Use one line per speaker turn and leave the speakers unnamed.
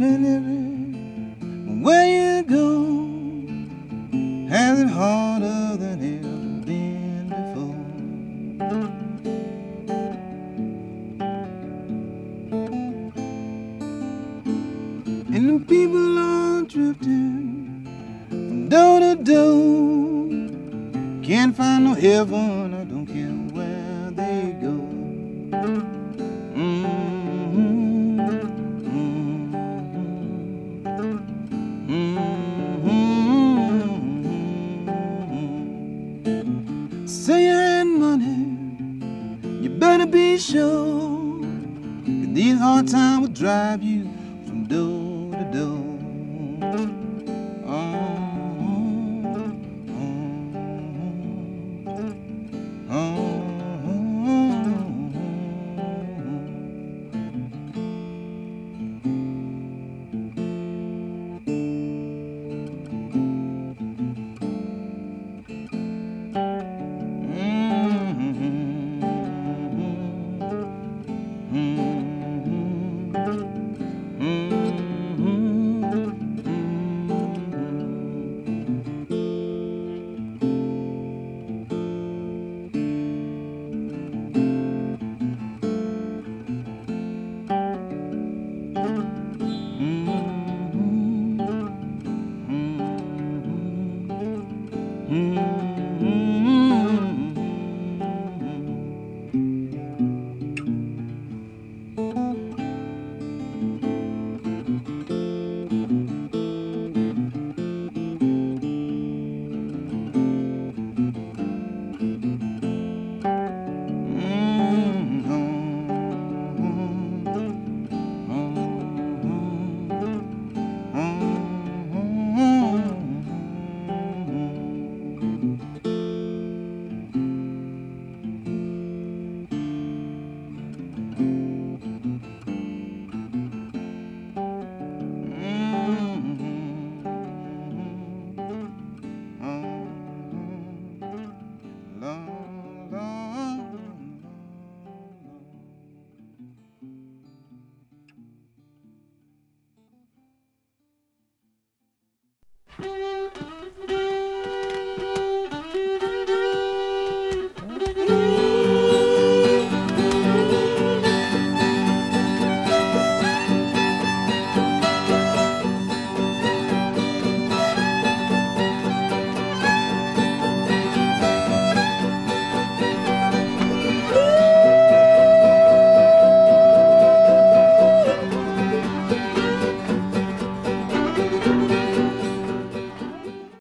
and everywhere you go has it harder than ever been before. And the people are drifting from door to door, can't find no heaven, I don't care where they go. Say you had money, you better be sure that these hard times will drive you from door to door. Mm-hmm.